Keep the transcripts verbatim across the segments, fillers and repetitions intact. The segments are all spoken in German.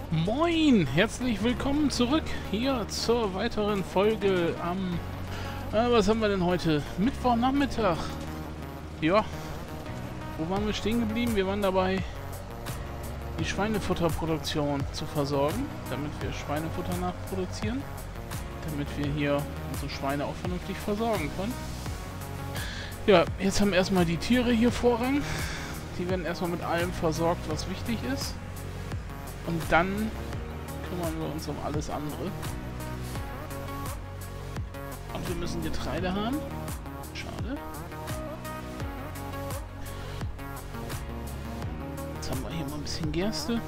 Moin, herzlich willkommen zurück hier zur weiteren Folge am, äh, was haben wir denn heute? Mittwochnachmittag. Ja, wo waren wir stehen geblieben? Wir waren dabei, die Schweinefutterproduktion zu versorgen, damit wir Schweinefutter nachproduzieren, damit wir hier unsere Schweine auch vernünftig versorgen können. Ja, jetzt haben erstmal die Tiere hier Vorrang. Die werden erstmal mit allem versorgt, was wichtig ist. Und dann kümmern wir uns um alles andere. Und wir müssen Getreide haben. Schade. Jetzt haben wir hier mal ein bisschen Gerste.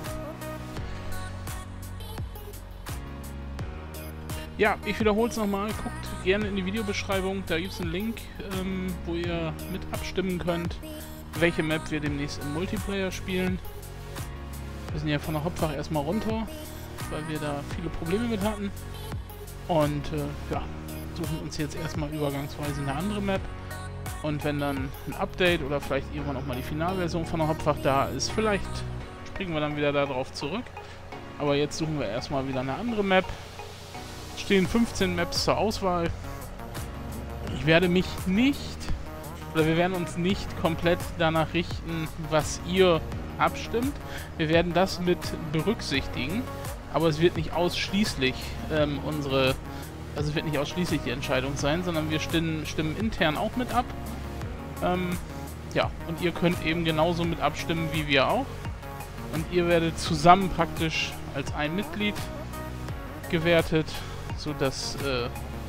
Ja, ich wiederhole es nochmal. Guckt gerne in die Videobeschreibung. Da gibt es einen Link, ähm, wo ihr mit abstimmen könnt, welche Map wir demnächst im Multiplayer spielen. Wir sind ja von der Hauptwache erstmal runter, weil wir da viele Probleme mit hatten. Und äh, ja, suchen uns jetzt erstmal übergangsweise eine andere Map. Und wenn dann ein Update oder vielleicht irgendwann auch mal die Finalversion von der Hauptwache da ist, vielleicht springen wir dann wieder darauf zurück. Aber jetzt suchen wir erstmal wieder eine andere Map. Es stehen fünfzehn Maps zur Auswahl. Ich werde mich nicht, oder wir werden uns nicht komplett danach richten, was ihr abstimmt. Wir werden das mit berücksichtigen, aber es wird nicht ausschließlich ähm, unsere, also es wird nicht ausschließlich die Entscheidung sein, sondern wir stimmen, stimmen intern auch mit ab. Ähm, ja, und ihr könnt eben genauso mit abstimmen wie wir auch. Und ihr werdet zusammen praktisch als ein Mitglied gewertet, sodass äh, ja,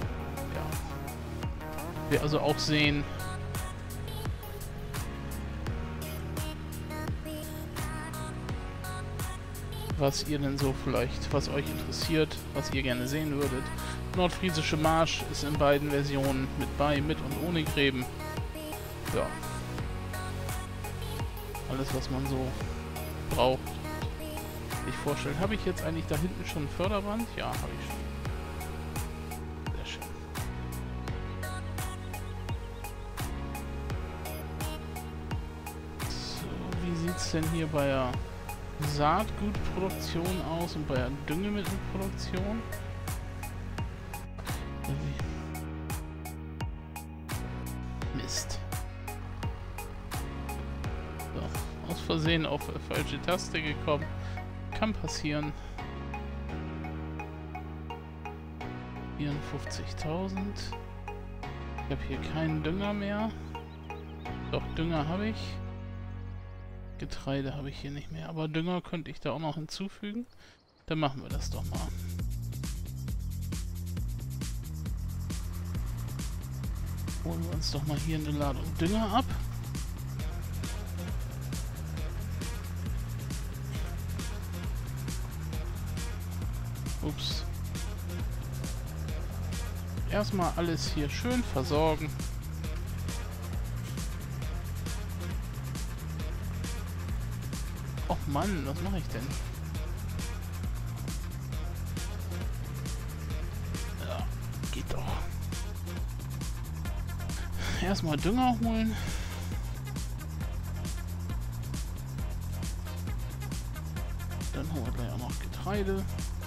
wir also auch sehen, was ihr denn so vielleicht, was euch interessiert, was ihr gerne sehen würdet. Nordfriesische Marsch ist in beiden Versionen mit bei, mit und ohne Gräben. Ja. Alles, was man so braucht, sich vorstellt. Habe ich jetzt eigentlich da hinten schon ein Förderband? Ja, habe ich schon. Sehr schön. So, wie sieht es denn hier bei der Saatgutproduktion aus und bei der Düngemittelproduktion? Mist. So, aus Versehen auf die falsche Taste gekommen. Kann passieren. vierundfünfzigtausend. Ich habe hier keinen Dünger mehr. Doch, Dünger habe ich. Getreide habe ich hier nicht mehr, aber Dünger könnte ich da auch noch hinzufügen. Dann machen wir das doch mal. Holen wir uns doch mal hier eine Ladung Dünger ab. Ups. Erstmal alles hier schön versorgen. Och Mann, was mache ich denn? Ja, geht doch. Erstmal Dünger holen. Dann holen wir gleich auch noch Getreide.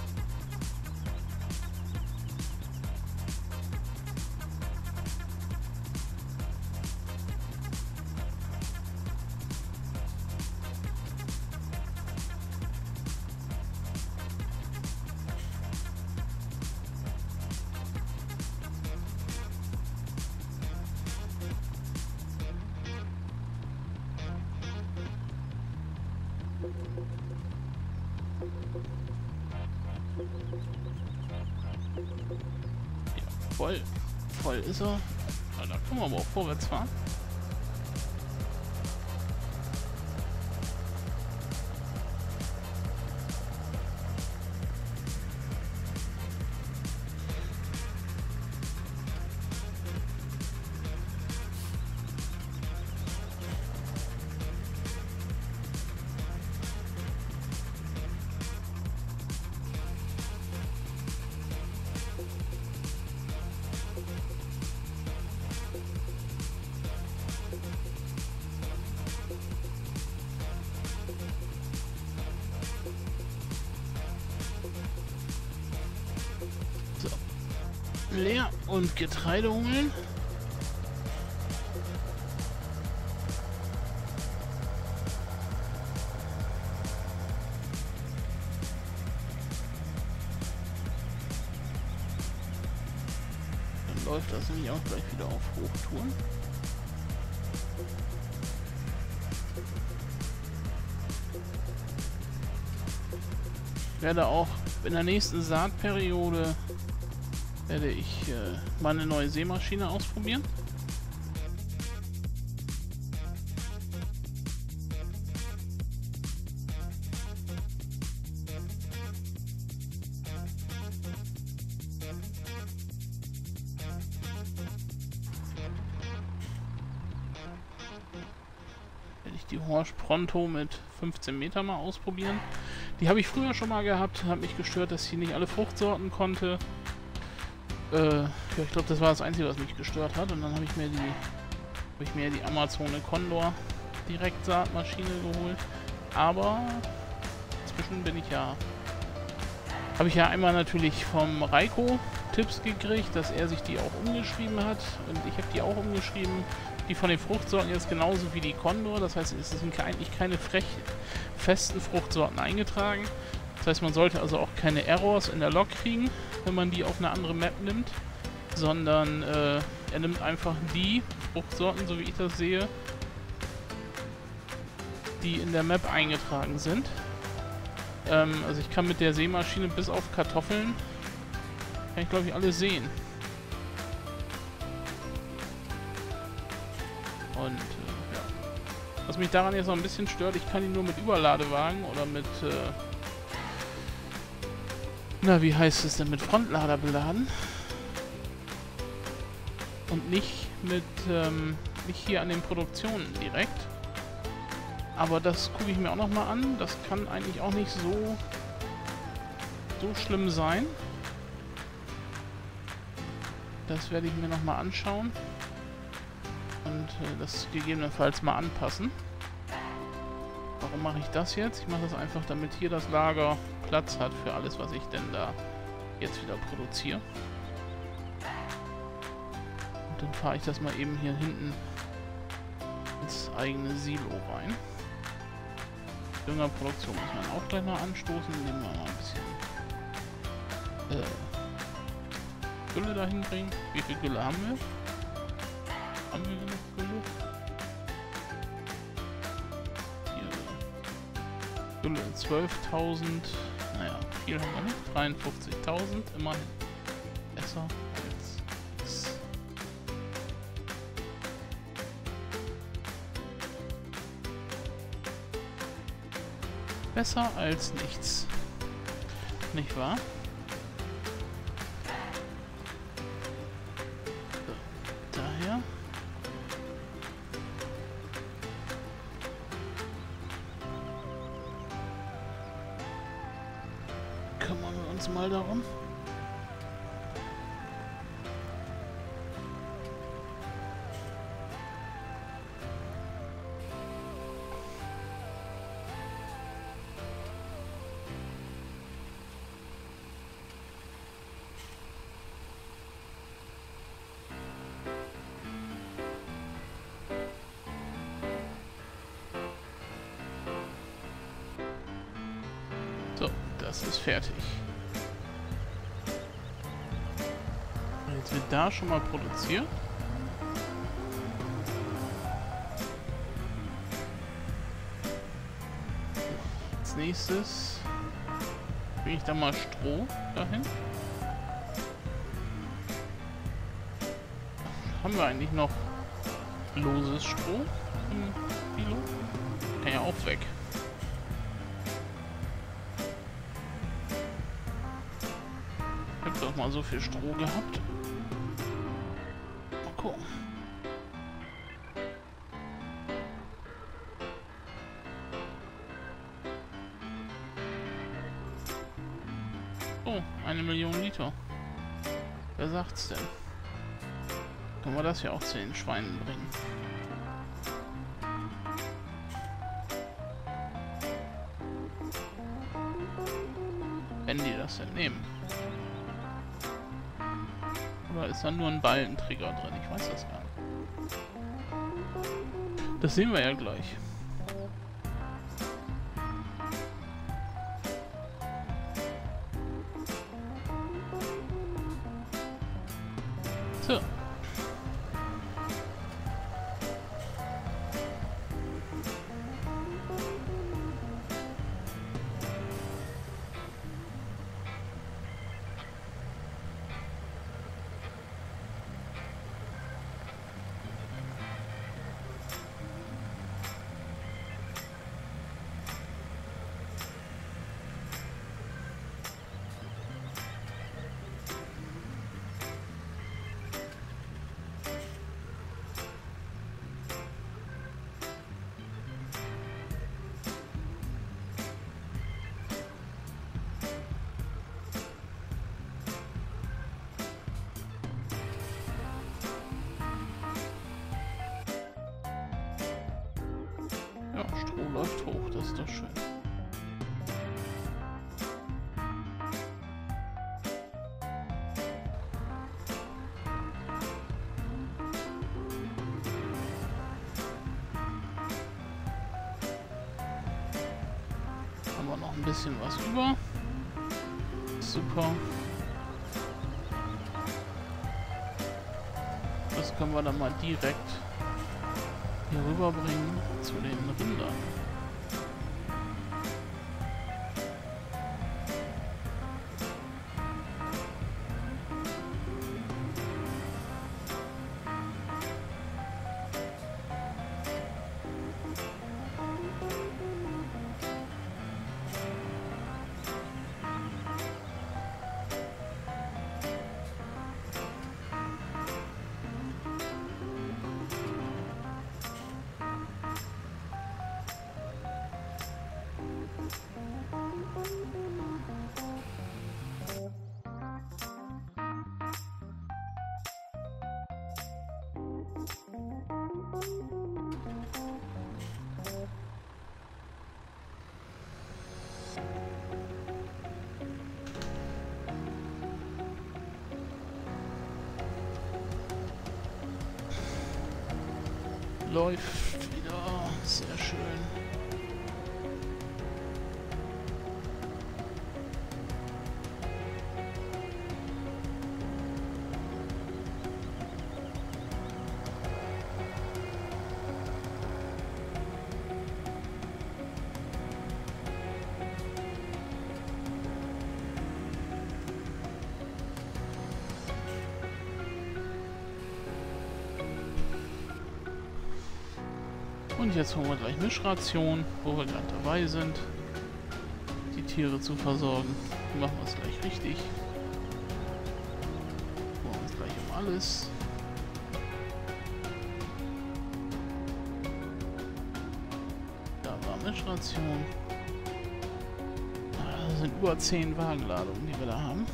Ja, voll. Voll ist er. Na, da können wir aber auch vorwärts fahren. leer und Getreide holen. Dann läuft das nämlich auch gleich wieder auf Hochtouren. Ich werde auch in der nächsten Saatperiode werde ich äh, mal eine neue Sämaschine ausprobieren. Werde ich die Horsch Pronto mit fünfzehn Meter mal ausprobieren. Die habe ich früher schon mal gehabt, hat mich gestört, dass sie nicht alle Fruchtsorten konnte. Äh, ja, ich glaube, das war das Einzige, was mich gestört hat. Und dann habe ich mir die, habe ich mir die Amazone Condor Direktsaatmaschine geholt. Aber inzwischen bin ich ja, habe ich ja einmal natürlich vom Reiko Tipps gekriegt, dass er sich die auch umgeschrieben hat. Und ich habe die auch umgeschrieben. Die von den Fruchtsorten jetzt genauso wie die Condor. Das heißt, es sind eigentlich keine frech festen Fruchtsorten eingetragen. Das heißt, man sollte also auch keine Errors in der Log kriegen, wenn man die auf eine andere Map nimmt, sondern äh, er nimmt einfach die Fruchtsorten, so wie ich das sehe, die in der Map eingetragen sind. Ähm, also ich kann mit der Sämaschine bis auf Kartoffeln, kann ich glaube ich alles sehen. Und äh, ja. Was mich daran jetzt noch ein bisschen stört, ich kann ihn nur mit Überladewagen oder mit äh, na, wie heißt es denn, mit Frontlader beladen. Und nicht mit, ähm, nicht hier an den Produktionen direkt. Aber das gucke ich mir auch nochmal an. Das kann eigentlich auch nicht so, so schlimm sein. Das werde ich mir nochmal anschauen. Und äh, das gegebenenfalls mal anpassen. Warum mache ich das jetzt? Ich mache das einfach, damit hier das Lager Platz hat für alles, was ich denn da jetzt wieder produziere. Und dann fahre ich das mal eben hier hinten ins eigene Silo rein. Düngerproduktion muss man auch gleich noch anstoßen, indem wir mal ein bisschen äh, Gülle dahin bringen. Wie viel Gülle haben wir? Haben wir genug Gülle? Gülle zwölftausend. Naja, viel haben wir nicht. dreiundfünfzigtausend, immerhin. Besser als nichts. Besser als nichts. Nicht wahr? So, daher. Kümmern wir uns mal darum. So, das ist fertig. Jetzt wird da schon mal produziert. Als nächstes bringe ich da mal Stroh dahin. Haben wir eigentlich noch loses Stroh im Silo? Kann ja auch weg. Ich habe doch mal so viel Stroh gehabt. Mal gucken. Oh, eine Million Liter. Wer sagt's denn? Können wir das ja auch zu den Schweinen bringen. Wenn die das denn nehmen. Oder ist da nur ein Ballentrigger drin? Ich weiß das gar nicht. Das sehen wir ja gleich. So. Ja, Stroh läuft hoch, das ist doch schön. Haben wir noch ein bisschen was über. Super. Das können wir dann mal direkt hier rüberbringen zu den Rindern. Läuft wieder, sehr schön. Und jetzt holen wir gleich Mischration, wo wir gerade dabei sind, die Tiere zu versorgen. Dann machen wir es gleich richtig. Wir uns gleich um alles. Da war Mischration. Das sind über zehn Wagenladungen, die wir da haben.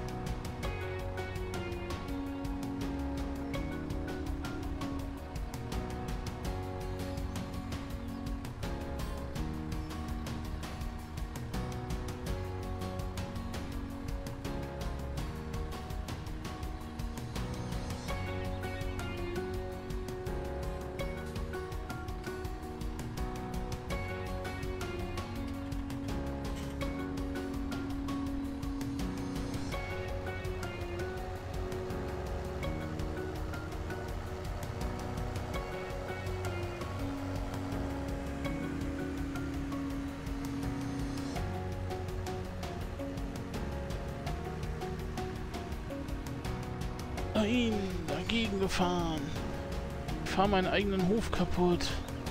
Nein, dagegen gefahren. Ich fahre meinen eigenen Hof kaputt.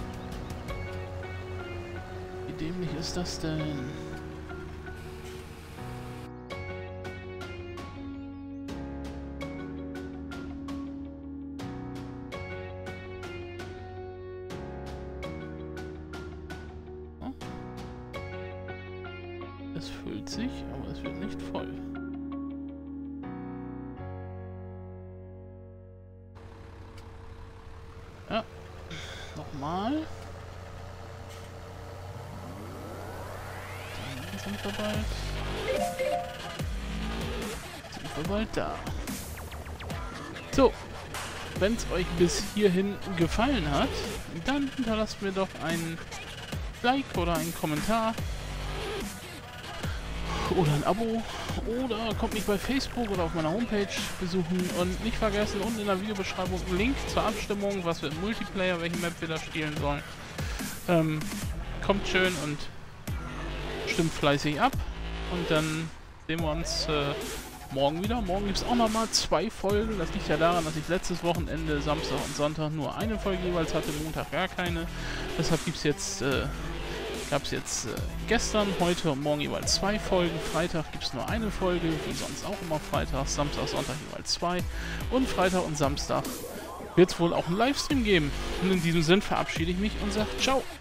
Wie dämlich ist das denn? Es füllt sich, aber es wird nicht voll. Ja, nochmal. Dann sind wir bald. Sind wir bald da. So, wenn es euch bis hierhin gefallen hat, dann hinterlasst mir doch ein Like oder einen Kommentar oder ein Abo oder kommt mich bei Facebook oder auf meiner Homepage besuchen und nicht vergessen, unten in der Videobeschreibung einen Link zur Abstimmung, was wir im Multiplayer, welche Map wir da spielen sollen. Ähm, kommt schön und stimmt fleißig ab und dann sehen wir uns äh, morgen wieder. Morgen gibt es auch nochmal zwei Folgen. Das liegt ja daran, dass ich letztes Wochenende, Samstag und Sonntag nur eine Folge jeweils hatte, Montag gar keine. Deshalb gibt es jetzt, äh, gab es jetzt äh, gestern, heute und morgen jeweils zwei Folgen. Freitag gibt es nur eine Folge, wie sonst auch immer freitags, Samstag, Sonntag jeweils zwei. Und Freitag und Samstag wird es wohl auch einen Livestream geben. Und in diesem Sinn verabschiede ich mich und sage ciao.